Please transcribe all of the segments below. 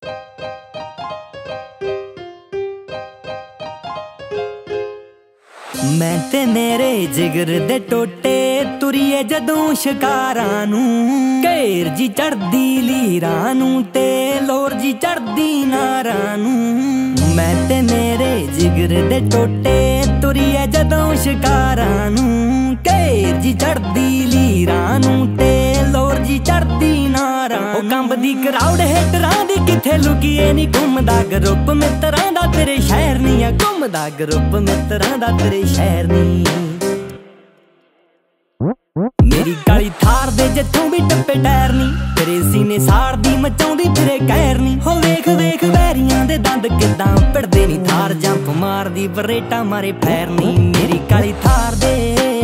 मैं ते मेरे जिगर दे टोटे तुरीए जदों शिकारां नूं, घेर जी चढ़दी लीरां नूं ते लोर जी चढ़दी नारां नूं। मैं ते मेरे जिगर दे टोटे तुरीए जदों शिकारां नूं, घेर जी चढ़दी लीरां नूं ते लोर जी चढ़दी नारां। ओ कंबदी क्राउड हेटरां दी किथे लुकीए नी, घुमदा ग्रुप मित्तरां दा तेरे शहर नी, घुमदा ग्रुप मित्तरां दा तेरे शहर नी। मेरी काली थार दे जिथों भी टप्पे टैर नी, तेरे सीने साड़दी मचाउंदी फिरे कहर नी। हो वेख वेख वैरियां दे दंद किदां भिड़दे नी, थार जंप मारदी बरेटा मारे फैर नी। मेरी काली थार दे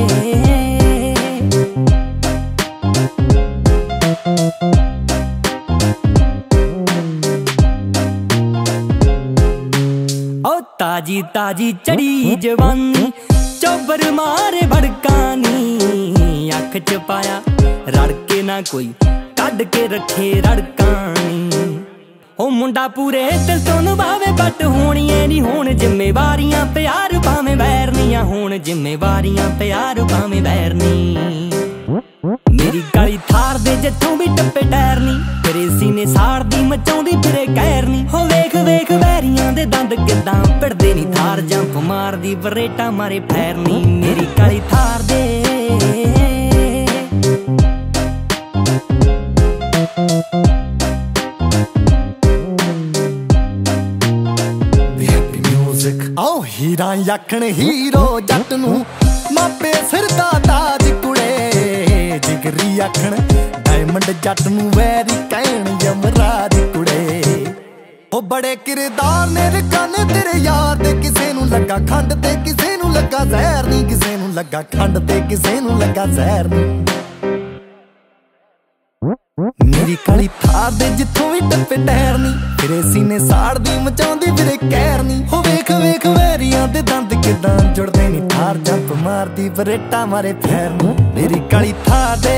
ओ ताजी ताजी चढ़ी जवानी, चौबर मारे भड़कानी। अख च पाया रड़के ना कोई कड के रखे रड़कानी। ओ मुंडा पूरे दिल तो निभावे बट होणिए नी होण जिम्मेवारियां, प्यार भावें वैरनियां होण जिम्मेवारियां, प्यार भावें वैरनी। मेरी काली थार दे जिथों भी टप्पे टैर नी, तेरे सीने साड़दी मचाउंदी फिरे कहर नी। हो वेख वेख वैरियां दे दंद किदां भिड़दे नी, थार जंप मारदी बरेटा मारे फैर नी। मेरी काली थार दे आओ हीरा आखण हीरो जट नूं, मापे सिर दा ताज कुड़े। जिगरी आखण डायमंड जट नूं, वैरी कहण यमराज कुड़े। ओ बड़े किरदार ने रकाने तेरे यार दे, किसे नूं लगा खंड ते किसे नूं लगा जहर नी, किसे नूं लगा खंड ते किसे नूं लगा जहर नी। मेरी काली थार दे जिथों भी टप्पे टैर नी, तेरे सीने साड़दी मचाउंदी फिरे कहर नी। हो वेख वेख वैरियां दे दंद किदां जुड़दे नी, थार जंप मारदी बरेटा मारे फैर नी। मेरी काली थार दे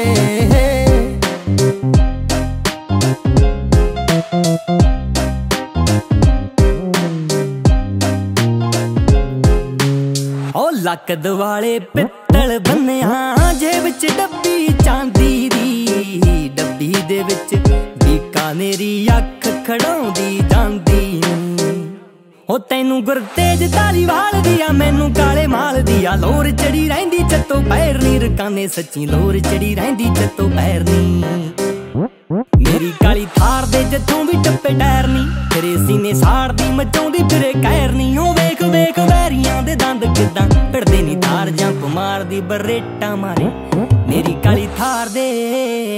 ओ लक दवाले पित्तल बन्निया, जेब च डब्बी चांदी दी। डब्बी दे विच बीकानेरी अख खड़ाउंदी जांदी। ओ तैनू गुरतेज धालीवाल दिया, मैनू काले माल दिया। लोर चढ़ी रहिंदी चत्तो पैर नी, रकाने सच्ची लोर चढ़ी रहिंदी चत्तो पैर नी। मेरी काली थार दे जिथों भी टप्पे टैर नी, तेरे सीने साड़दी मचाउंदी फिरे कहर नी। ओ वेख वेख वैरियां दे दंद किदां भिड़दे नी, थार जंप मारदी बरेटा मारे। मेरी काली थार दे